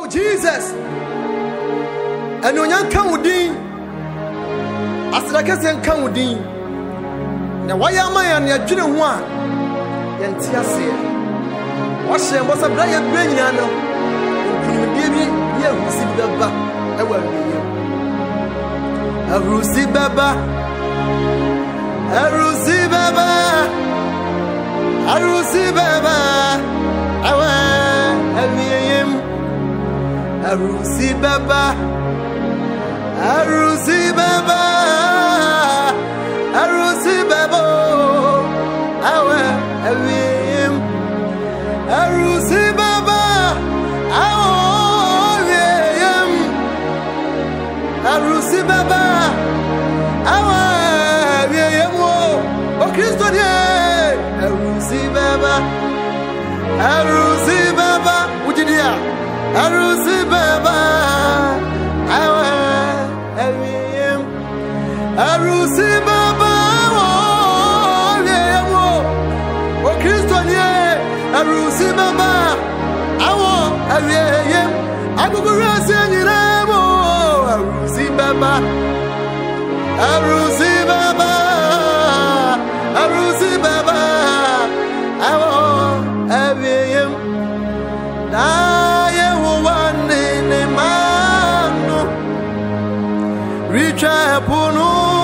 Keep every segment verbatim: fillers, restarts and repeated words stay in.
Jesus. And when you come with Dean, as the Cassian come with Dean. Now, why am I on your children? One, and Tiasia. What's your was a Brian Benano? Baby, you receive the back. I will be you. I receive the back. I receive the back. I receive the back. I will be him. I receive the back. I receive the back. I receive the back. I will be him. I receive the back. Arusi baba, awa yemo, o Kristo die. Arusi baba, arusi baba, ujidia. Arusi baba, awa yem. Arusi baba, yemo, o Kristo die. Arusi baba, awa yem. Agugurase nyiremo. Arusi baba, Arusi baba, Arusi baba, I want everything. I want in the man, reach up on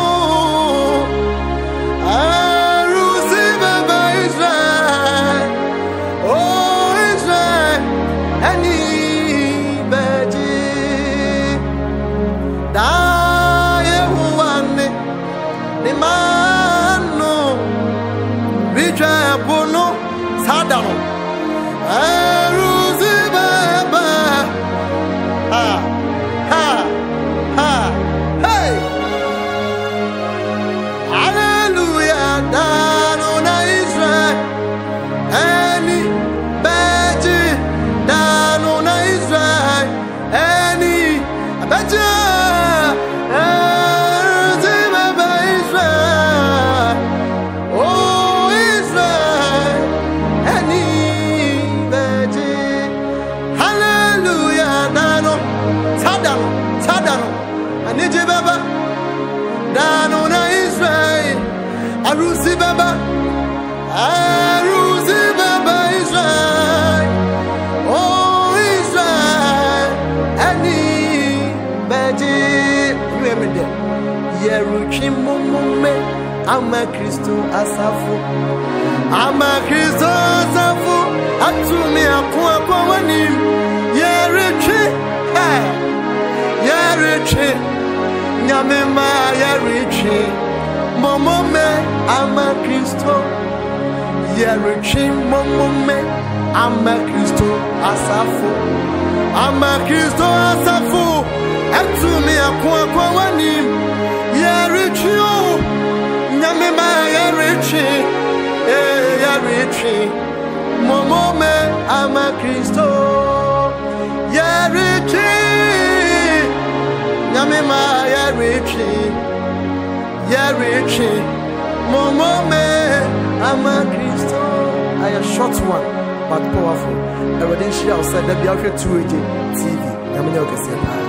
Arusi baba Israel, oh Israel, any. Sadano, Arusi baba, ha, ha, ha, hey, hallelujah, dano na Israel, any beji, dano na Israel, any beji. Dano na Israel, Arusi baba, Arusi baba Israel, oh Israel, any beji, remember, Yeruchi mume, I'm a Christo asafu, I'm a Christo asafu, atumi akwa kwa wanim, Yeruchi, Yeruchi. Nyamema ya richi momome ama Kristo ya richi momome ama Kristo asafu ama Kristo asafu atumi akwa kwa wanim ya richi o nyamema ya richi eh ya richi momome ama Kristo ya richi Nyamema ya richi, ya richi, momome ama Kristo. I a short one, but powerful. A redemption outside the Biafra two A J T V. Nyamenya okese pa.